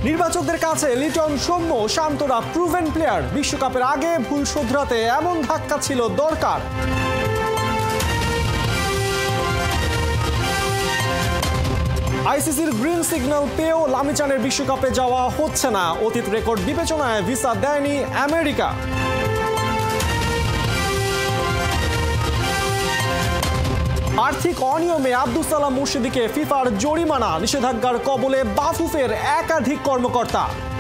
নির্বাচকদের কাছে লিটন, সৌম্য, শান্তরা proven player. বিশ্বকাপের আগে ভুল শোধরাতে এমন ধাক্কা ছিল দরকার। আইসিসির গ্রিন সিগন্যাল পেয়েও লামিচানের বিশ্বকাপে যাওয়া হচ্ছে না। অতীত রেকর্ড বিবেচনায় ভিসা দেয়নি আমেরিকা। আর্থিক অনিয়মে আব্দুস সালাম মুর্শিদিকে ফিফার জরিমানা। নিষেধাজ্ঞার কবলে বাফুফের একাধিক কর্মকর্তা।